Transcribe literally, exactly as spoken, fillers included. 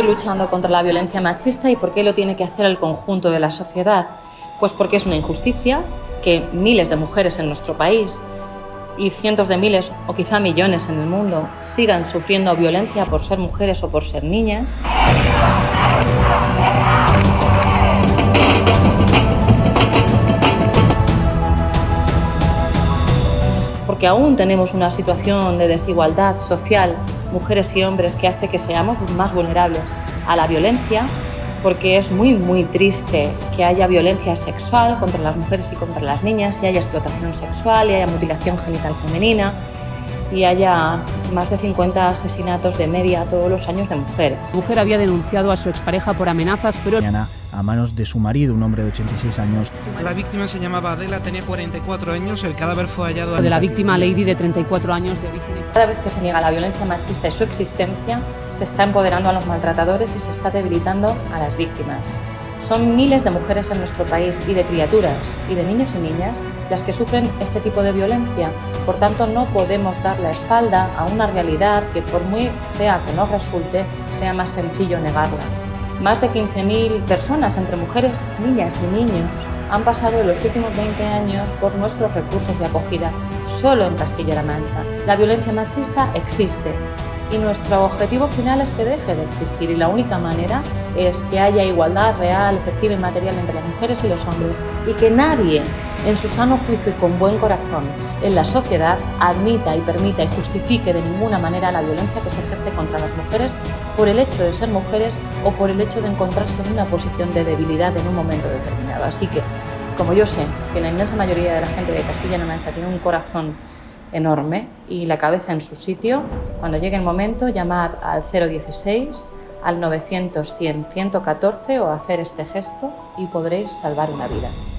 seguir luchando contra la violencia machista y por qué lo tiene que hacer el conjunto de la sociedad. Pues porque es una injusticia que miles de mujeres en nuestro país y cientos de miles o quizá millones en el mundo sigan sufriendo violencia por ser mujeres o por ser niñas. Porque aún tenemos una situación de desigualdad social, mujeres y hombres, que hace que seamos más vulnerables a la violencia, porque es muy, muy triste que haya violencia sexual contra las mujeres y contra las niñas, y haya explotación sexual, y haya mutilación genital femenina, y haya más de cincuenta asesinatos de media todos los años de mujeres. La mujer había denunciado a su expareja por amenazas, pero a manos de su marido, un hombre de ochenta y seis años. La víctima se llamaba Adela, tenía cuarenta y cuatro años, el cadáver fue hallado... De la víctima Lady, de treinta y cuatro años, de origen... Cada vez que se niega la violencia machista y su existencia, se está empoderando a los maltratadores y se está debilitando a las víctimas. Son miles de mujeres en nuestro país y de criaturas y de niños y niñas las que sufren este tipo de violencia. Por tanto, no podemos dar la espalda a una realidad que, por muy fea que nos resulte, sea más sencillo negarla. Más de quince mil personas, entre mujeres, niñas y niños, han pasado en los últimos veinte años por nuestros recursos de acogida, solo en Castilla-La Mancha. La violencia machista existe y nuestro objetivo final es que deje de existir, y la única manera es que haya igualdad real, efectiva y material entre las mujeres y los hombres, y que nadie, en su sano juicio y con buen corazón, en la sociedad, admita y permita y justifique de ninguna manera la violencia que se ejerce contra las mujeres por el hecho de ser mujeres o por el hecho de encontrarse en una posición de debilidad en un momento determinado. Así que, como yo sé que la inmensa mayoría de la gente de Castilla-La Mancha tiene un corazón enorme y la cabeza en su sitio, cuando llegue el momento, llamar al cero dieciséis, al novecientos cien ciento catorce o hacer este gesto y podréis salvar una vida.